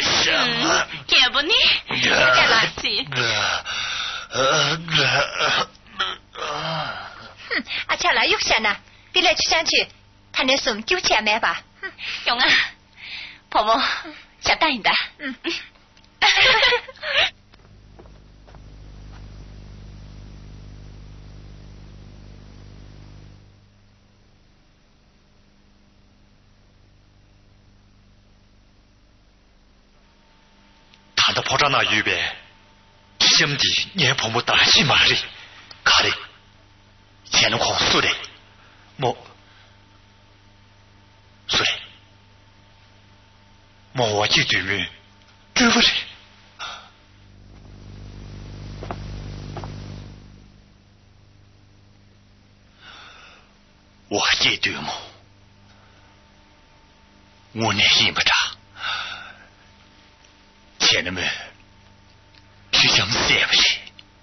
什么？ 要不你再垃圾。 阿恰拉又想呢，别来去上去，看那什么丢钱买吧。 勇啊，婆婆想答应的。 看到婆长那预备，兄弟年婆婆担心嘛哩，卡哩，钱能狂速的，莫，速的，莫我记对面，对不对？我记对莫，我那心不差。钱人们只想塞不去，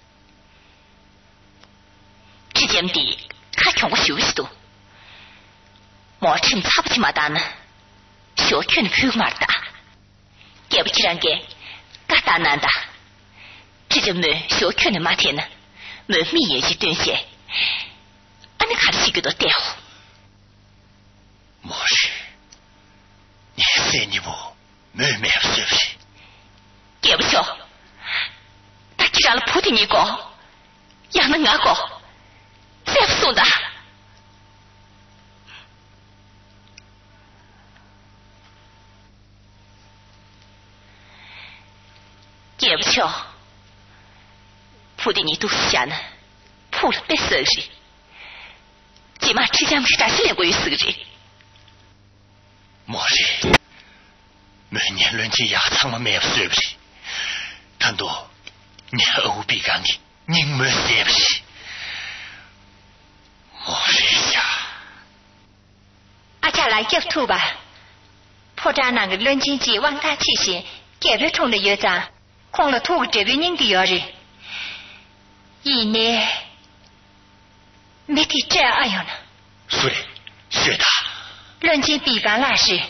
这间地还穷我休息多，毛趁差不起嘛大呢，小圈的屁股嘛大，也不既然给嘎大难的，这就没小圈的马天呢，没米也去炖些，俺那看起个多带乎， 莫是你塞你不没塞不去。 也不巧，他既然了菩提尼高，养了俺高，再不送的。也不巧，菩提尼都是下呢，破了别死人，起码之前不是打起来过于死人。 莫是，每年论起牙仓嘛没有死不去。看到你欧比干的，你没塞不起，我是呀。 阿恰来接土吧，破绽那个论经济往他提些，改变冲的药章，空了土这边人的药人，以内没提这样样呢。 是的，是的。 论经比办那事。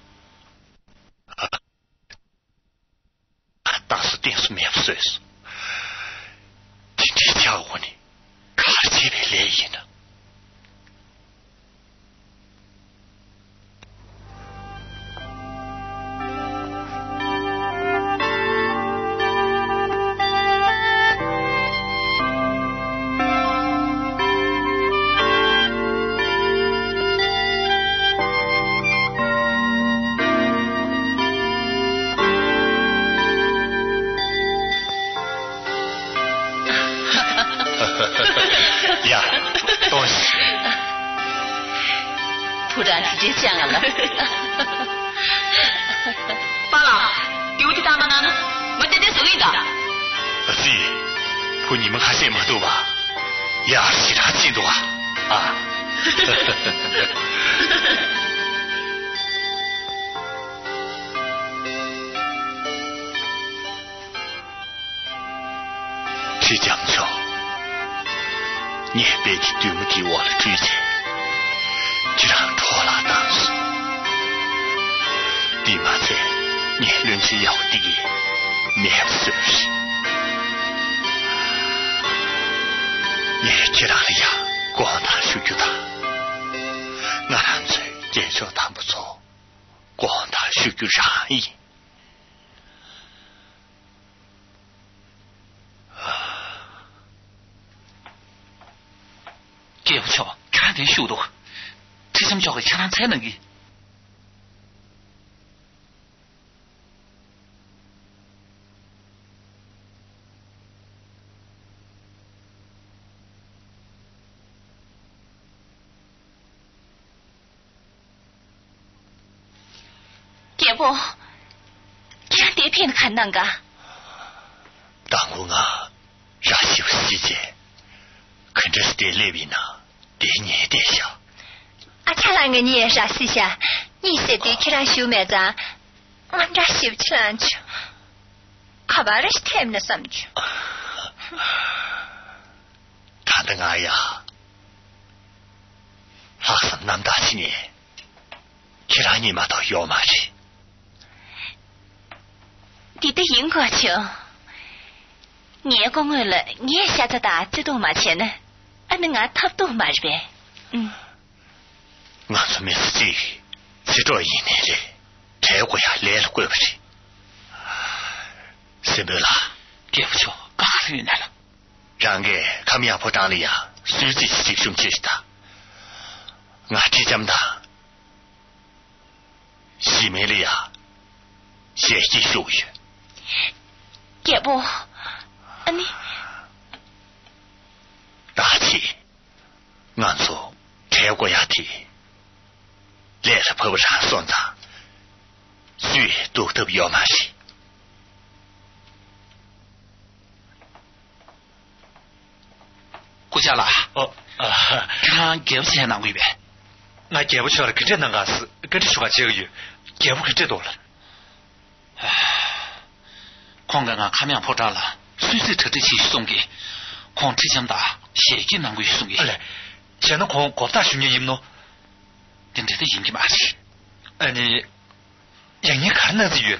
当时电视没有岁数，今天下午呢，看了几杯联谊呢。呀，多谢。 突然之间想了， 罢了，丢的大妈呢？我这点手艺的。 是，陪你们看什么都吧？呀，其他进度啊。是讲究。你也别去对不起我的追求，这样错了当时。立马在你论起要的，你也是不是？你这样的呀，光他修就他，我干脆介绍他不错，光他修就啥意？ 也不巧，看点修多，这什么叫个强才能的？ 姐夫，看碟片看那个。 当我啊，让修细节，看这是点里边呢。点你点小， 阿恰啷个你也啥思想？你说的去让修妹子，俺这修起来去，好吧，这是太没什么去。 他的俺呀，发生那么大几年，去让你妈到药嘛去。 你的英国去，你也讲完了，你也下着打这多嘛钱呢？俺们俺差不多嘛是呗？ 俺说没事情，去这一年里，这个呀来了怪不是？是没啦？ 对不起，干啥子来了？ 让给他们家破长的呀，随自己兄弟是他，俺只讲他，西梅里呀，学习手语。 也不，你大气，俺说这个呀的，来了婆婆上算账，谁都特别要马戏。 顾家了，看给不起那回呗？ 俺给不起了，可这能干事，跟这说几个月，给不可这多了。 况个俺看面破绽了，随时特地去送给，况这想打写进那回送给。 来，现在况国大兄弟赢喏， 等这的赢的嘛去？ 你让你看那子月。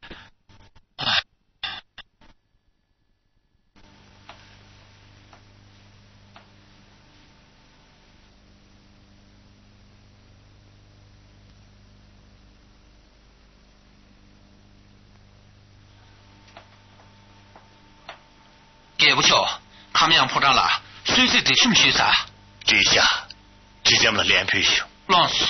给不巧，看面破绽了，随时得什么学啥？ 这下只讲了两倍熊。 老师。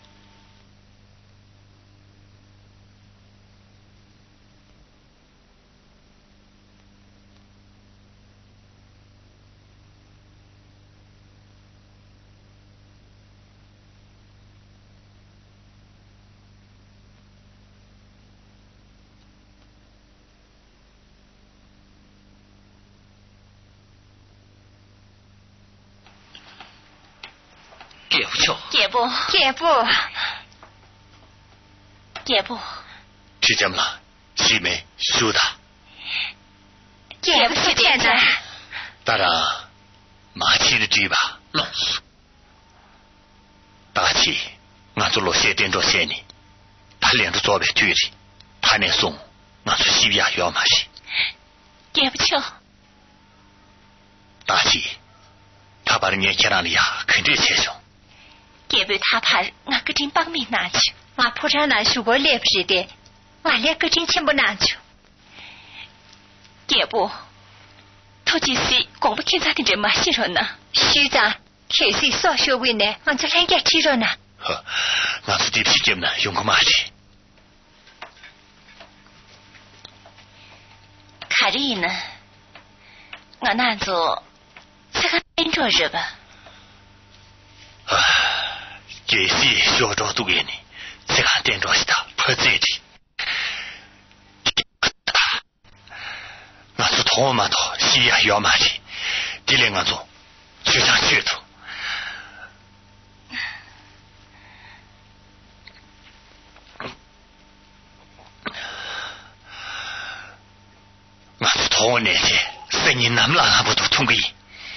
也不巧， 也不， 只讲了西梅修的， 也不是这样的。 当然，马起的嘴巴老师， 大气，俺做了些点着些呢，他领着左边距离，他能送俺去西边要马戏。 也不巧， 大气，他把人家家长里呀肯定接受。 也不他怕俺个真帮命拿去， 俺破产拿去过来不是的，俺连个真钱不拿去。 也不，头几时光不看咋跟这马戏着呢？ 学长，开始少学会呢，俺就人家去着呢。 呵，俺是对不起节目呢，用个马戏。 看着呢，俺那做这个跟着日吧。 这些小招都给你，这个点着是他破在的。俺是同我们到西亚要马戏，第二俺做就像噱头。俺是同我那些，是你那么让俺不都通过瘾。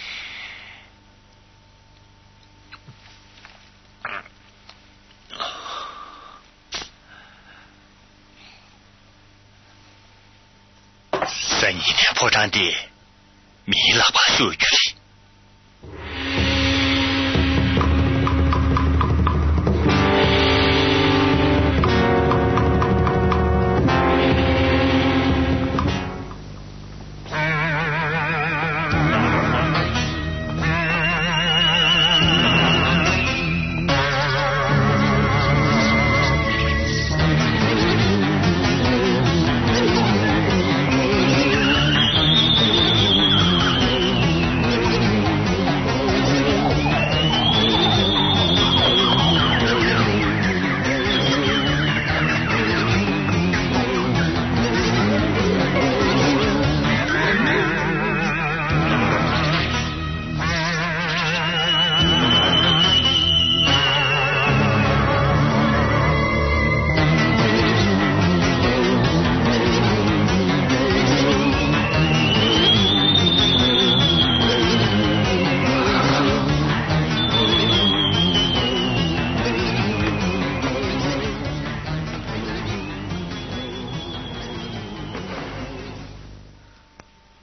在你那破产的米喇叭秀剧里。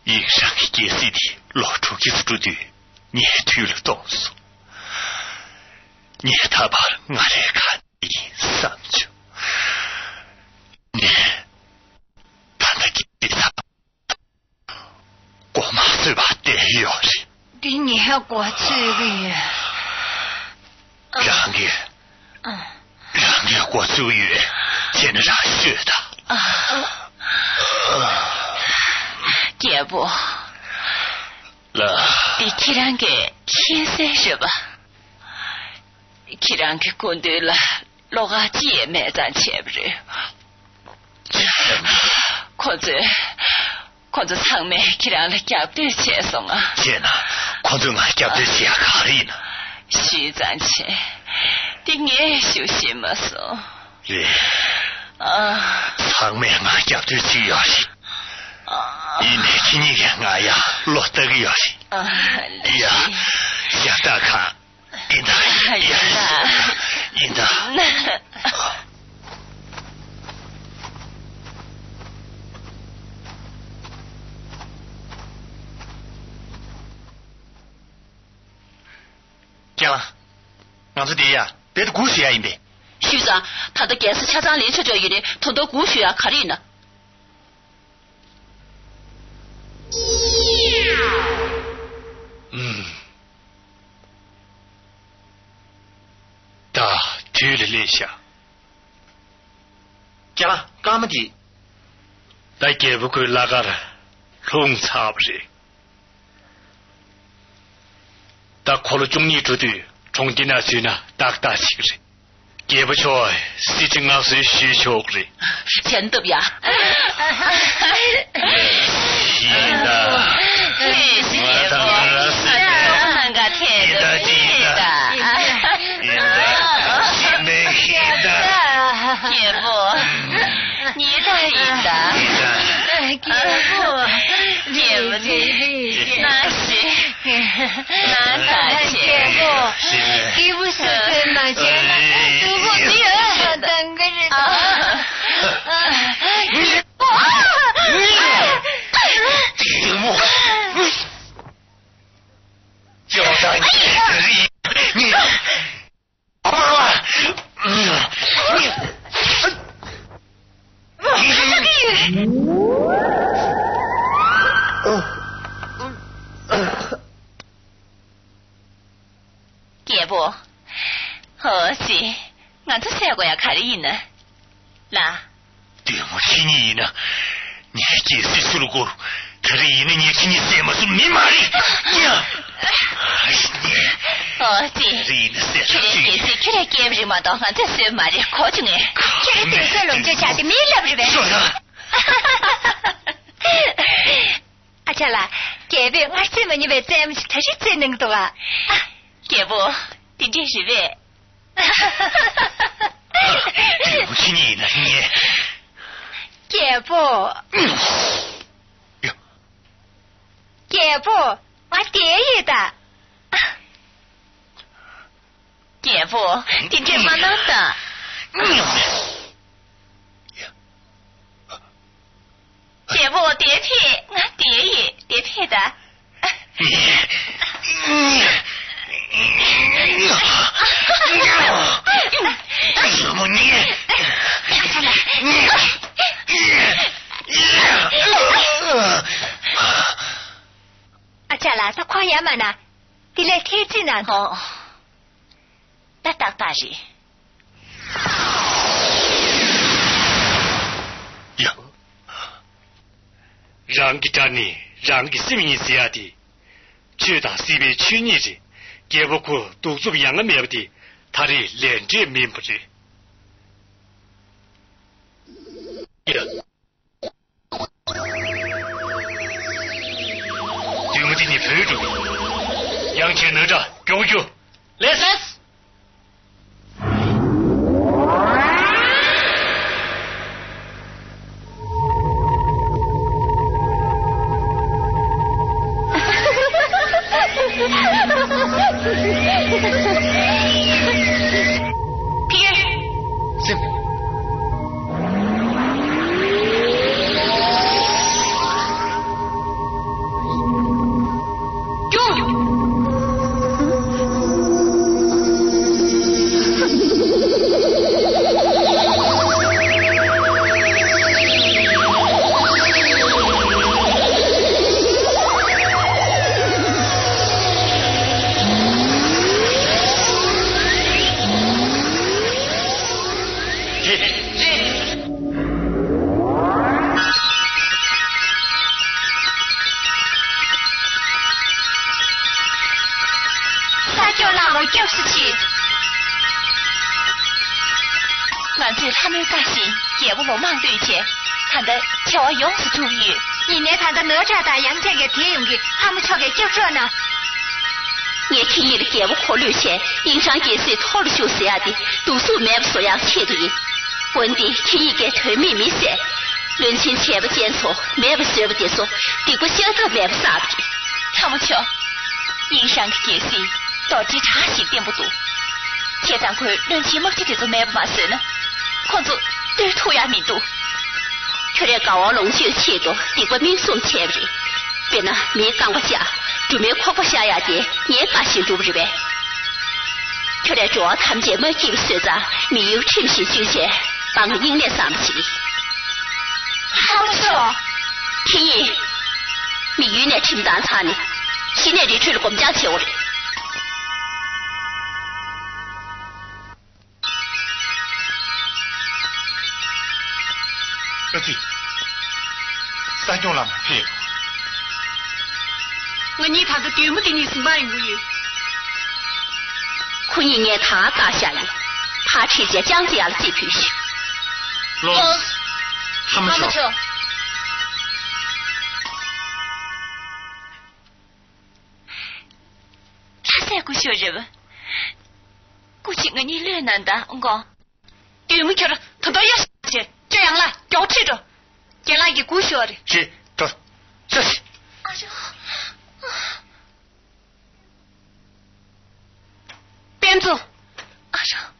印上的解释的老出给是注定，你推了动手，你他把我来看你上去，你他那给他，我马上把带要的， 你你还过去个呀？ 让你过去月，见得上学的。 姐夫，你既然给天生是吧？既然给滚对了，老阿姐没咱钱不是？况且场面既然来夹不对钱送啊？ 姐呢？况且俺夹不对钱卡里呢？ 许咱钱，你也休息么说？ 场面俺夹不对钱要紧。你那天你看俺呀，落得个要紧。哎呀，想大看，应当。讲了，俺这爹呀，别的古学啊，应该。 徐长，他的干事家长连续教育的，通到古学啊，卡里呢。 他推了一下，讲了，俺们的，那给不够那个了，弄差不是。他考了中医主队，从今那去呢，大起个人，给不着，事情俺是需求的。 真的呀？ 是的， 谢谢我，那个天的姐夫，你答应的，姐夫的，那是那大姐夫， 给不是真的钱，如果没有当个人叫上你，好吧， 姐夫，好些，俺这小鬼要看的呢，那。 对我听你呢，你还解释出了过，他的意呢，你听你怎么说密码的？呀，哎你， 姐，这来给不是嘛？当俺这是嘛的考中哎， 这个这龙就家的没了不是呗？ 说啥？ 阿姐啦，姐夫，我怎么你别这么他是真能多啊？ 姐夫，你真是呗？ 对不起你呢，你。 姐夫，姐夫，我爹爷的。 姐夫，你这么弄的？姐夫，我爹皮，我爹爷爹皮的。 什么你？ 阿姐啦，他夸爷们呢？你来贴近呢？ 哦，那当大人。 呀，让给他呢，让给什么意思呀的？去打西北去你的，也不过都做样的没的，他的连着面不知。呀，对我的你陪着，杨钱哪吒给我救，来三。 女担心也不忙对去，他的叫我永是注意。 你那他的哪吒大杨家给天用的，他们瞧给就这呢。 你听你的给我考虑些，影响给谁讨论修谁啊的，读书买不所样切的。问题听你给推秘密些，论亲切不检错，买不学不得说，敌国想他买不啥的。他们瞧，影响给谁到底差些点不多。现在看论亲目的这种买不嘛事呢，况且对土呀民多。却来搞我龙秀切多，敌国民送切不的，别那没干过家。就没夸过下呀的，你也把心住不是呗？却来主要他们这么几个学子，没有诚心学些，帮个英烈上不起的。 好说， 天意，没有那陈大茶呢，现在就去了我们家去了。 儿子，三种了吗？屁。 我你他个对不对你是满无有？ 可你眼他大下雨，他直接讲解了这批书。 老师，他们说。 他在过学日吧？估计我你热难的，我讲。 对不起了，他倒也是这样了，交替着，将来给过学的。 是，走，这是。 阿叔。 边走， 阿叔，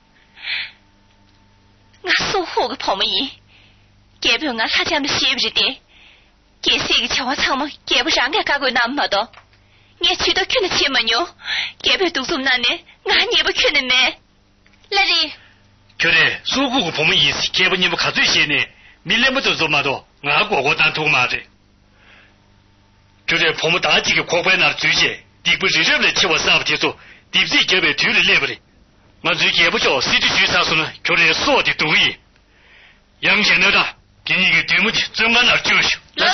我说好个泡沫烟，该不我他讲的写不是的，该谁个瞧我唱么？该不让我搞个那么多，我去到看得起么牛？该不读书那呢？我也不看的呢。来人， 觉得说过个泡沫烟，该不你们看最些呢？明来不都做嘛多？俺哥哥当头嘛的，觉得泡沫大几个快快拿最些，你不是认为替我啥不提做？你自己给别推了来不的，我最也不叫谁的去啥说呢？觉得说的多意，杨先生的给你个对不起，怎么那就是？ 来。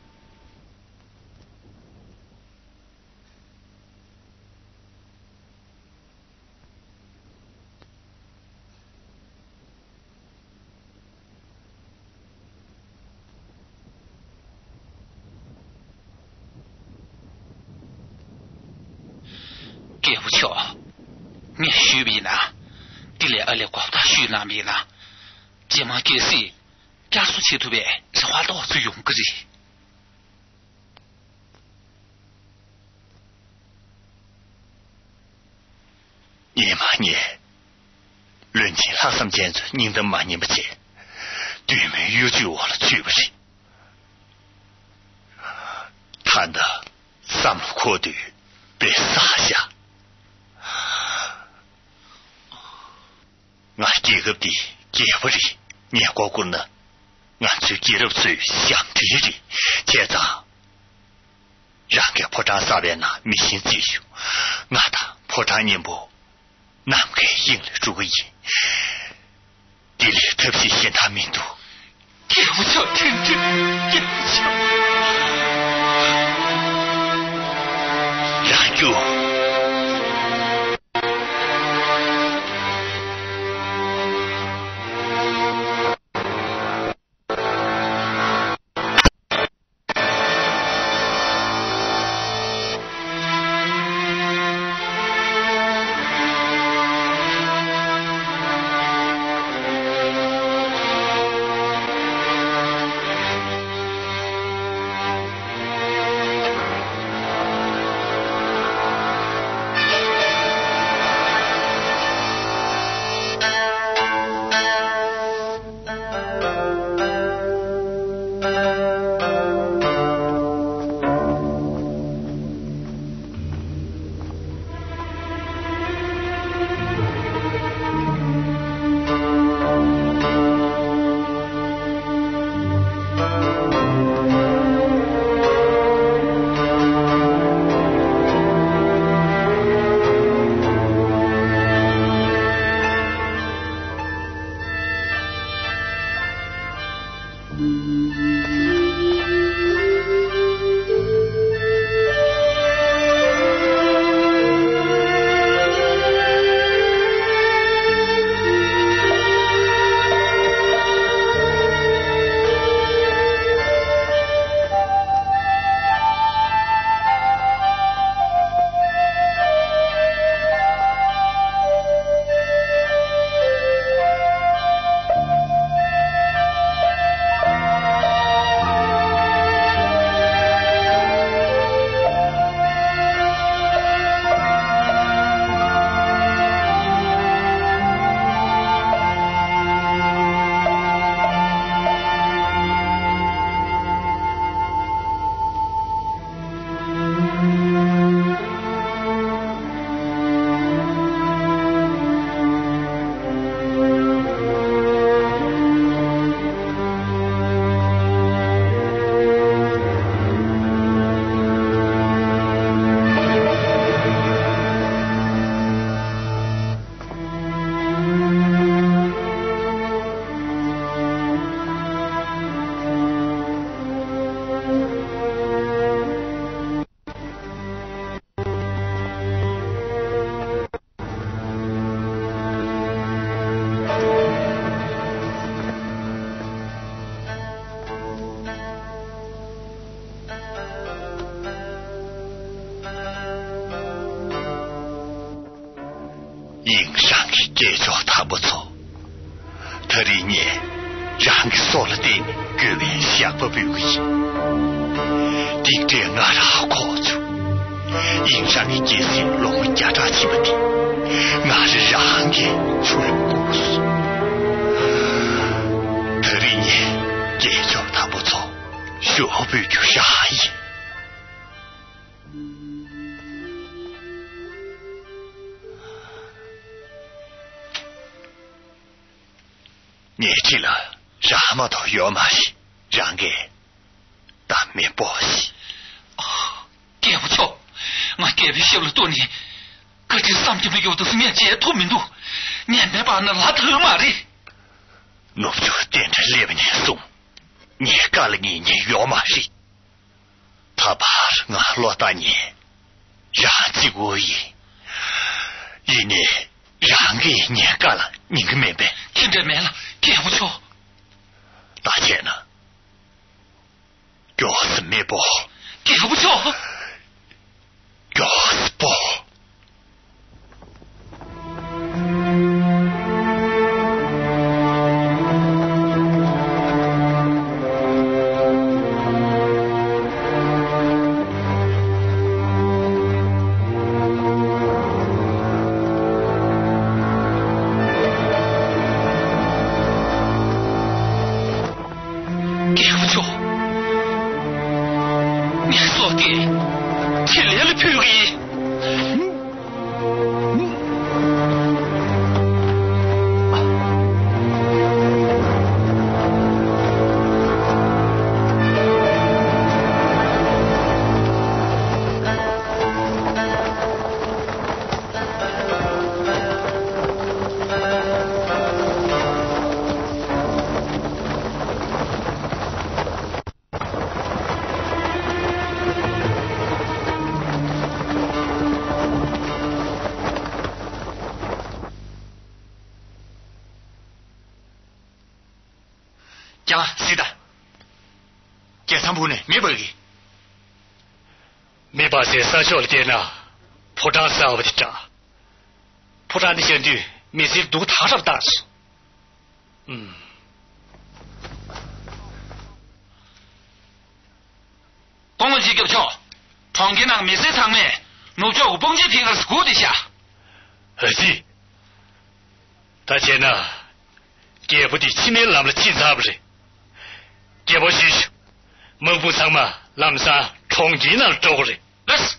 给不巧，你虚比呢？第二二来搞他虚那边呢？这么给谁？加速前途呗，是花到最用个人。 你嘛你，论起他什么建筑，你的嘛你不见，对面有句我了，去不是？谈的三路扩队被撒下。俺这个地给不里，你过过呢？俺就给了最想地的，接着让给破绽上边那迷信继续，俺的破绽人不，南给应了主意，地里特别现他民族， 给不巧，听听，给不巧， 然就。 这叫他不错，他的年让给说了对你，各位想不表意，你这样俺好靠住，因上的这些龙回家长起不的，俺是让给出了故事，他的年这叫他不错，学不就啥意。年纪了，什么都要嘛些，让给当面报喜。 给不错，我给别修了多年，可这上就没有都是面接透明度，年没把那拉头嘛的。 我就点着列不年送，你干了你要嘛些，他把我落大年，让几个亿，一年让给你干了，你个明白？ 听着没了。给不错， 大姐呢？要是没报， 给不错， 要是报， 讲是的，这三步呢没白的，没把这三小的电呐，破绽是我的渣，破绽的兄弟没谁都踏上大事， 光问题给不错，旁边那个没谁场面，我叫我蹦极平儿是过得下， 是，大姐呢，这不得前面那么警察不是？这不许许，门不上嘛，那么上冲击那走的， 那是。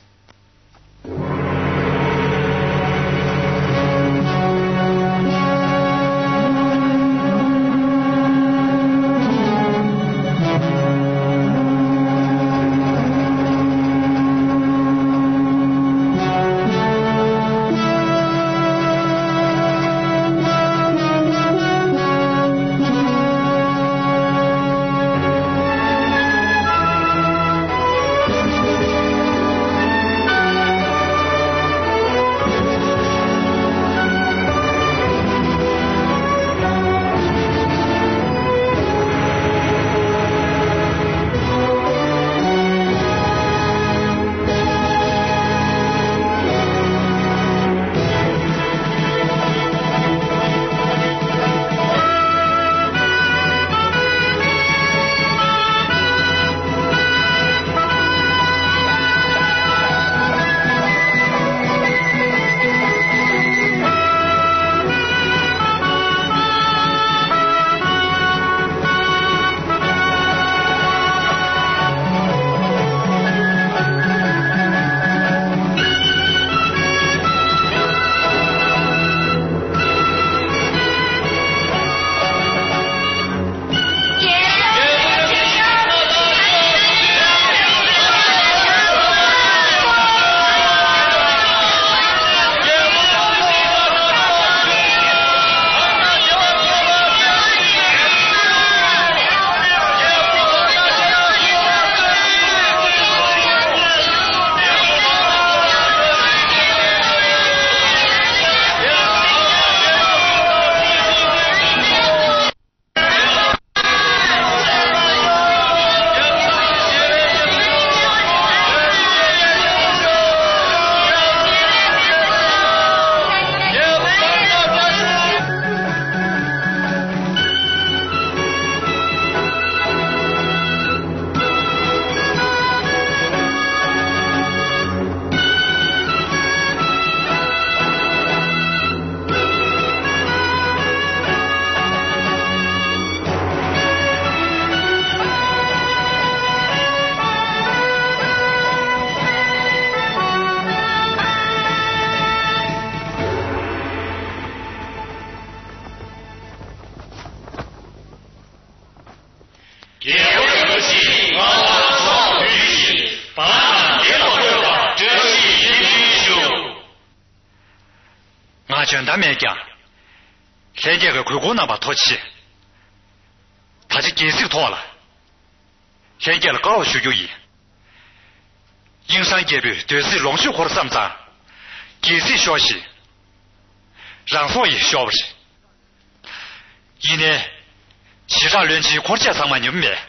卷单面讲，现在个快过那把托起，他就接受脱了。现在了高了许久矣。营山节律对是龙须活的上涨，接受消息，让所以消不是。一年，其他人气国家上嘛牛面，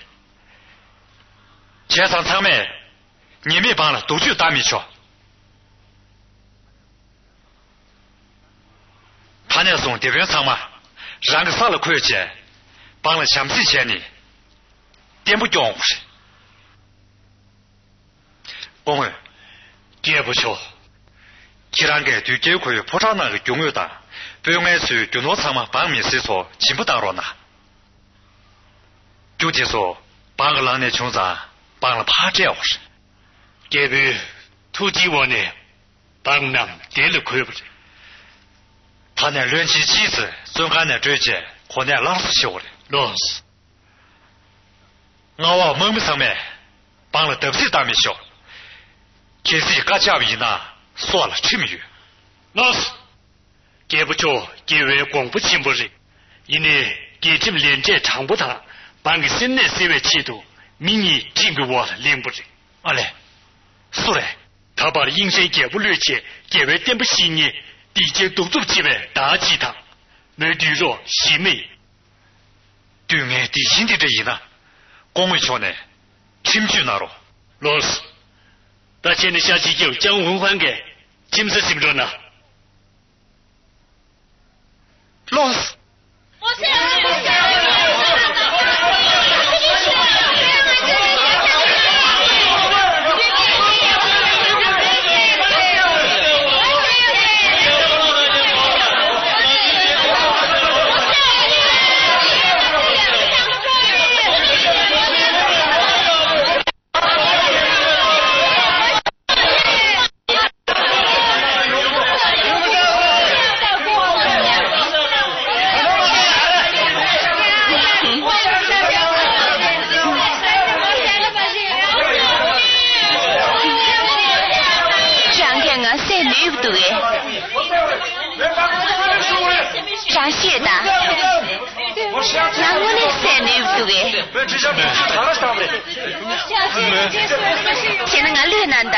街上场面，你没帮了都去打米去。他那送这边场嘛，让个啥了块钱，帮了抢不起钱呢，点不讲是。公会， 这不错。 既然给对这块破产那个拥有的，不用按说就诺场嘛，帮面谁说请不当了呢？就听说帮个狼的穷子，帮了怕这样是。 这边土地王呢，帮нам点了亏不是？ 他那乱七七子，总干那这些，可能老是笑的。 老是。 我往门上面帮了都不是大米笑，这是一个家里呢，说了吃米。 老是。这不错，这位广不清不是，因为给这么连这长不他，帮个新的社会制度，民意经过我领不是。 啊嘞，是嘞， 他把营山给不略切，给位点不细腻，地界都做几位大吉他，没对弱细美。 对俺地心的这一呢，公会说呢，清楚那了。 老师，他现在下去就将文还给，金是什么着呢？ 老师， 张学的，让我的三女不对。现在俺略难的。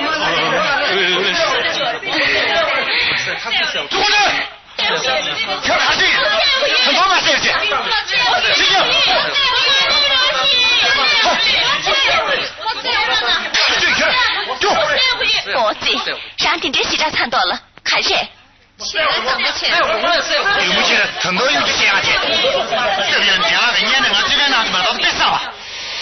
主任，跳哪去？很多嘛，谢谢。谢谢。 我醉，上天这西站看到了，看谁？ 有目前很多有这些案件，这边第二个年的我这边拿什么都别上了。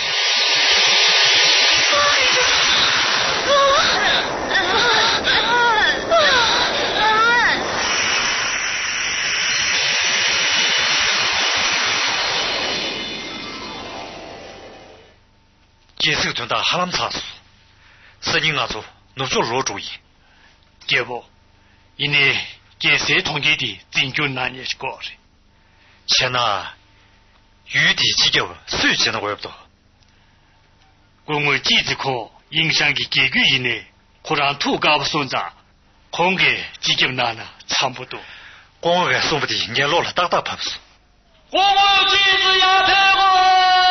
接受存到哈拉姆查苏，是你阿祖努做罗主意， 这不，因为这些统计的真就难也是高的。 前那余地几个税钱的我也不多。 公为机子科影响的结构以内，可让土高不算账，空给几个难呢差不多。 公为说不定年老了大大怕不是。 我们机子要退我。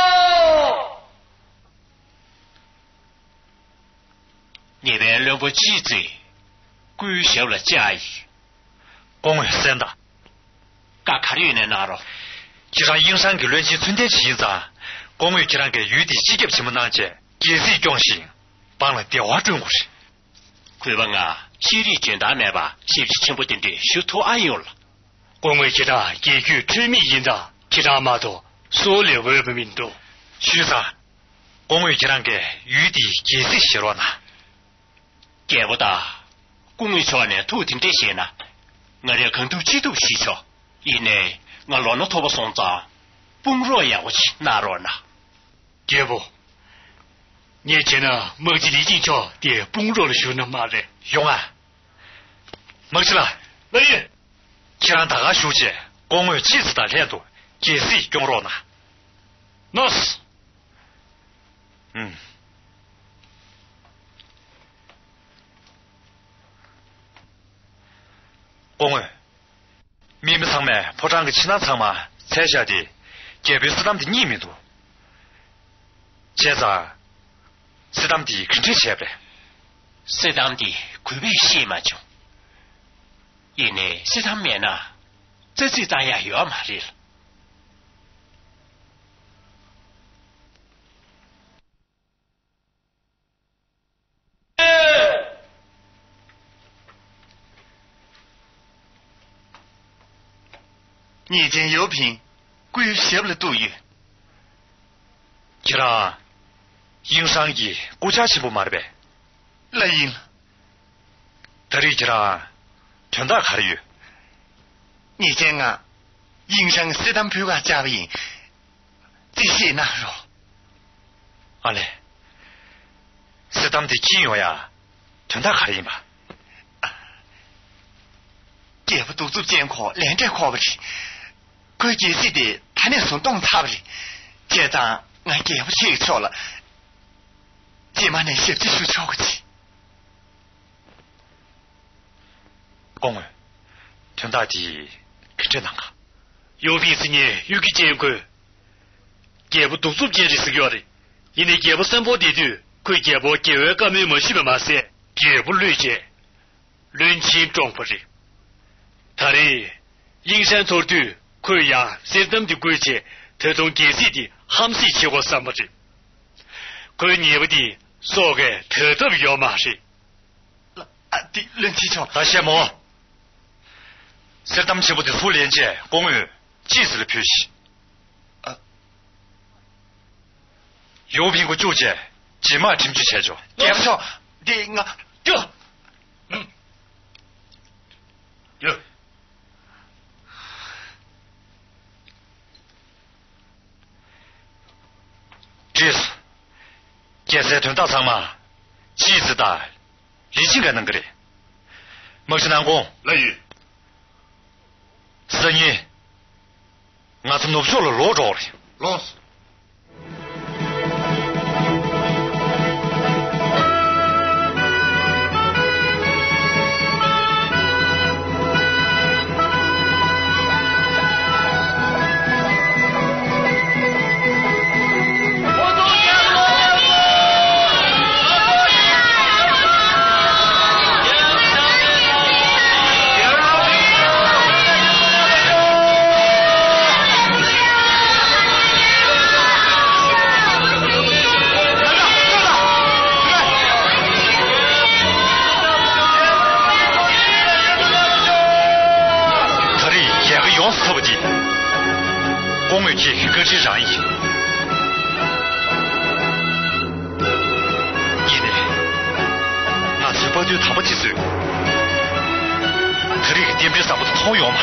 你们两个记者归销了家业， 公为三的， 干卡里呢拿了， 就让营山给乱起春天起子，公为就让给余地几个什么难解，也是装行，帮了电话中国事。 快问啊，西里简单来吧，是不是全部定的修图安用了？公为就让解决全面营长，就让马多所有外部民多， 徐生，公为就让给余地也是写了呢。 见不到，公为说呢，土地这些呢，我这更多几度需求，因为我老能拖不上账，崩弱养我去哪了呢？这不，你见了某几里进桥的崩弱的时候能骂人， 勇啊，没事了， 没人， 既然大家休息，公为几次的态度，也是中弱呢。 那是， 公为 미미 상매 포장 그 친한 상마 세샤디 개별 쓰담디 니미도 제자 쓰담디 근처 제배 쓰담디 구배 심하죠. 이내 쓰담면아这大呀有马力了。 你见有品，归写不了杜宇。 기라 인상이 고자시부 말베 라인 다리지라 전다 가르유 你见啊인상 쓰담 표가 자위 지시 나로 알레 쓰담디 기요야 전다 가르이마 也不都做监考连着考不起规矩是的他那手动差不起这张俺也不去错了这嘛那些技术超过去 공을 전다디 근처난가 요비스니 유기제고 개부 독습제리스교리 이내 개부 선보디도 그 개부 계획가 메모 시베마세 개부 류제 륜치 종포리 다리 인산 돌도 그야 세덤디 꾸이제 대동 계시디 함시 치고 삼버지 그 니부디 속에 더더 요마시 디 륜치죠 다시 뭐 세담치부터 소련제 공을 지스를 표시 요빈구 조제 지마 팀주 제조 계속 딩아 저 요 지스 계세屯大仓嘛机子大理性该能个的莫是南宫来雨是你俺怎么弄不着了老着了老死 공을 기各之然意이내那是不就他不记住这里点别啥不是通用嘛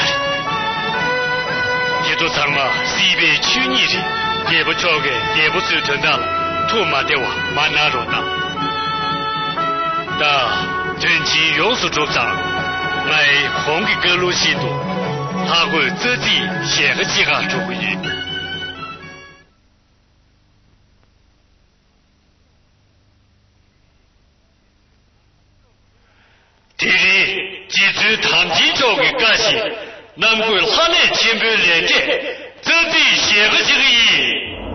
这都长嘛西北去年的也不着个也不是成大了土马的话蛮难着呢但真气用是主张来红的各路西多他会自己写个几个主意第一机制堂吉州的干系难怪他那前边连接自己写个几个意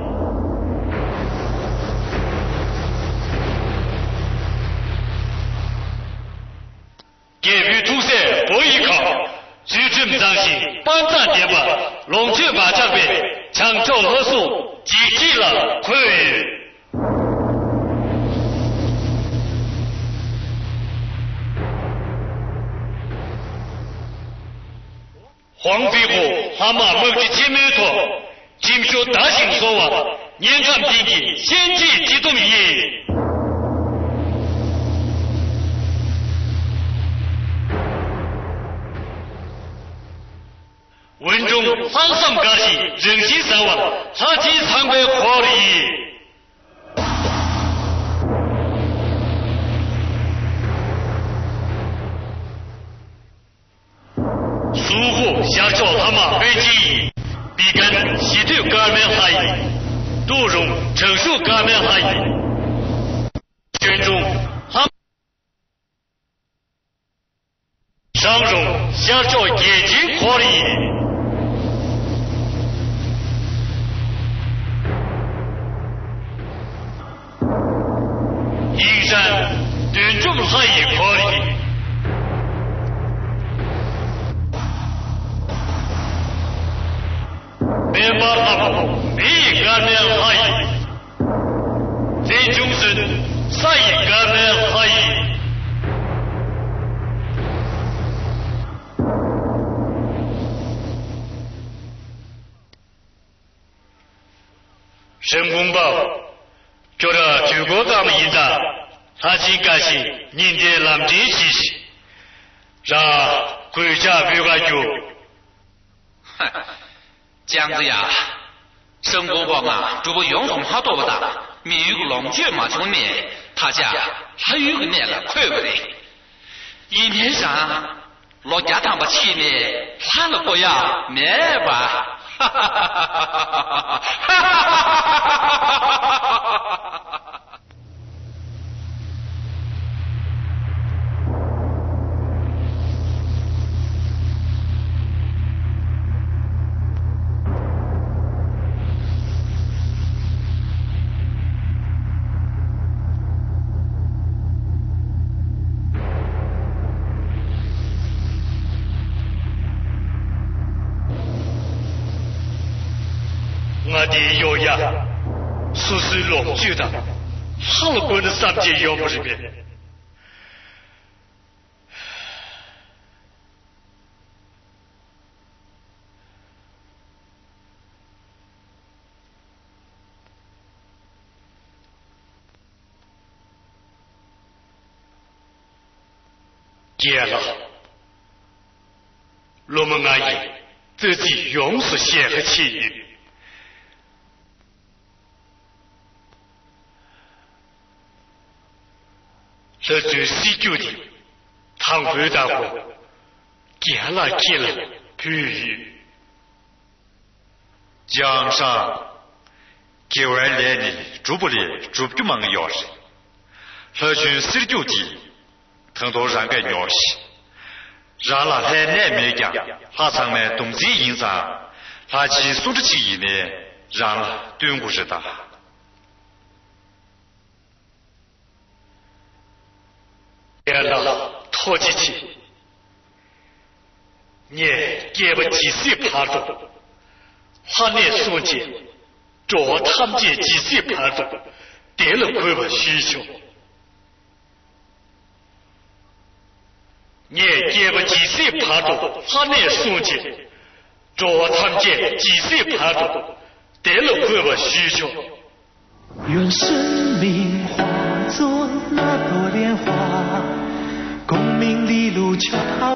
给予出色不依靠举证彰显班战点吧龙雀把这边抢救合数积极了快黄飞虎蛤蟆梦的前面头经受大型说话年看经济先进机动业文中三上干系人心三万他其常规活力苏护下照他妈飞机比根西对干面海杜荣承受干面海全中他上荣下照眼睛可里。阴山顿中还也可里。别把他们一个面还，这就是再一个面还。申公豹叫他全国咱们营长，他只干是人的南京气息，让国家别个有。 这样子呀，申公豹啊，这不用从好多不大，没有个龙卷嘛从面，他家还有个那个快不得，一面上老家他们前面喊了个呀，没吧？哈哈哈哈哈哈！ 我的药呀，说是龙卷的，好了过的三节药不是别。结了，我们阿姨自己永是显和气宇。这最西九的唐北大伙，见了，屁！ 江上给我来的主不里主不忙钥匙，这群19的很多人个钥匙，让了在南面讲，他上面东西营上，他去素质起义呢，让了对不是的。 别了，拖起去！你给我几岁爬住？他那书记，找他们这几岁爬住，得了归我需求。你给我几岁爬住？他那书记，找他们这几岁爬住，得了归我需求。 愿生命化作那朵莲花，功名利禄求他